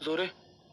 जोरे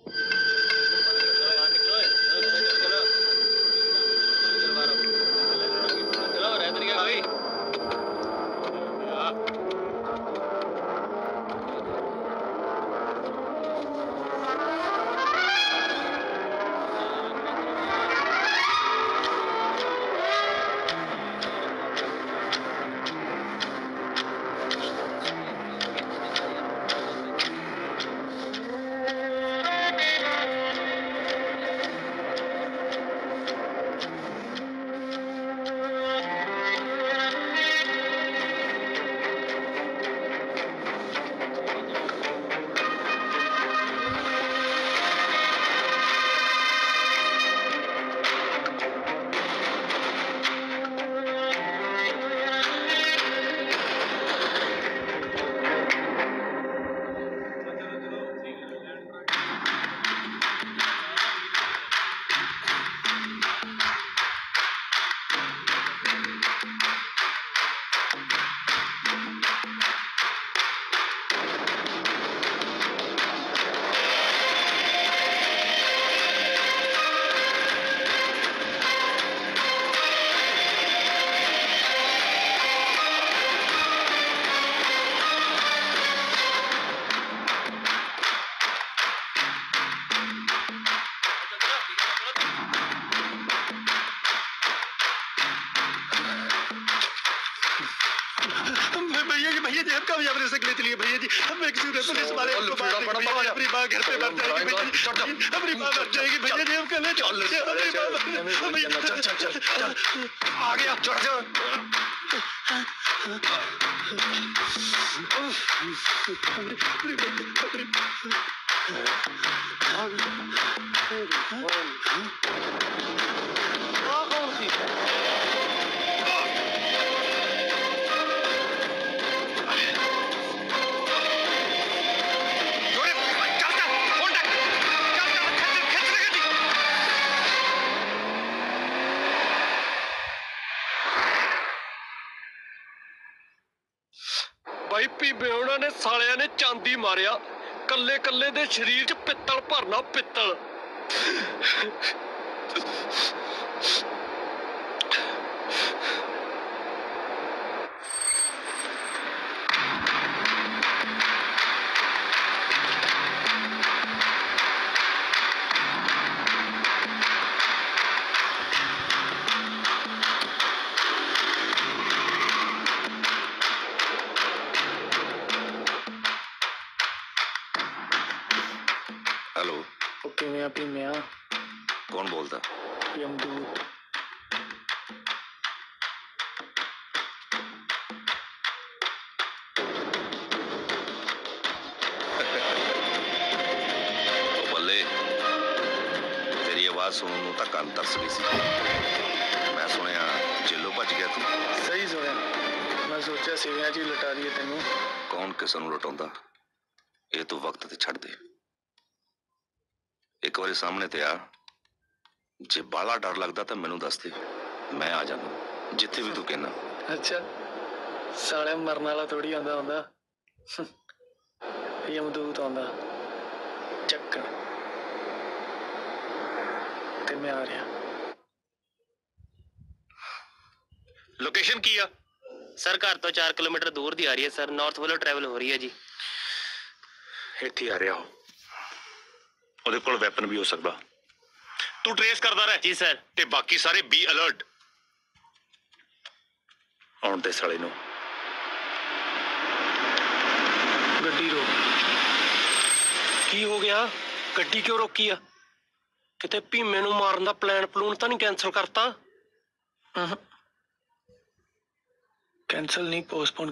भैया जी हम कामयाब रह सकते लिए भैया जी हम पुलिस वाले अपनी माँ घर पे मर जाएगी अपनी माँ मर जाएगी भैया जी हम कल चल आ गया चढ़ जा भाई भीमे ਉਹਨਾਂ ਨੇ ਸਾਲਿਆਂ ਨੇ ਚਾਂਦੀ ਮਾਰਿਆ ਕੱਲੇ ਕੱਲੇ ਦੇ ਸਰੀਰ 'ਚ ਪਿੱਤਲ ਭਰਨਾ ਪਿੱਤਲ हेलो भीमिया कौन बोलता? यमदूत बल्ले तेरी आवाज सुनने ਨੂੰ ਤਾਂ ਕੰਨ ਤਰਸ ਗਈ ਸੀ ਮੈਂ ਸੁਣਿਆ ਜੇਲੋਂ ਭੱਜ ਗਿਆ ਤੂੰ सही सुनिया मैं सोचा सिविया जी लुटा दिए तेनू ਕੌਣ ਕਿਸ ਨੂੰ ਲੁਟਾਉਂਦਾ ਇਹ ਤੂੰ ਵਕਤ ਤੇ ਛੱਡ ਦੇ ਇੱਕ ਵਾਰੀ ਸਾਹਮਣੇ ਤੇ ਆ ਜੇ ਬਾਲਾ ਡਰ ਲੱਗਦਾ ਤਾਂ ਮੈਨੂੰ ਦੱਸ ਦੇ ਮੈਂ ਆ ਜਾਣਾ ਜਿੱਥੇ ਵੀ ਤੂੰ ਕਹਿਣਾ अच्छा साले मरने वाला थोड़ी आंदा हुंदा यमदूत आंदा चक्कर ते मैं आ रहा ਲੋਕੇਸ਼ਨ ਕੀ ਆ ਸਰ ਘਰ ਤੋਂ 4 ਕਿਲੋਮੀਟਰ ਦੂਰ ਦੀ ਆ ਰਹੀ ਹੈ ਸਰ ਨਾਰਥ ਵੱਲੋਂ ਟਰੈਵਲ ਹੋ ਰਹੀ ਹੈ ਜੀ ਇੱਥੇ ਆ ਰਿਹਾ ਉਹਦੇ ਕੋਲ ਵੈਪਨ ਵੀ ਹੋ ਸਕਦਾ ਤੂੰ ਟ੍ਰੇਸ ਕਰਦਾ ਰਹਿ ਜੀ ਸਰ ਤੇ ਬਾਕੀ ਸਾਰੇ ਬੀ ਅਲਰਟ ਆਉਣ ਦੇ ਸਾਲੇ ਨੂੰ गड्डी रोक ਕੀ ਹੋ ਗਿਆ ਗੱਡੀ ਕਿਉਂ ਰੋਕੀ ਆ ਕਿਤੇ ਭੀਮੇ ਨੂੰ ਮਾਰਨ ਦਾ ਪਲਾਨ ਪਲੂਨ ਤਾਂ ਨਹੀਂ ਕੈਂਸਲ ਕਰਤਾ कैंसल नहीं पोस्टपोन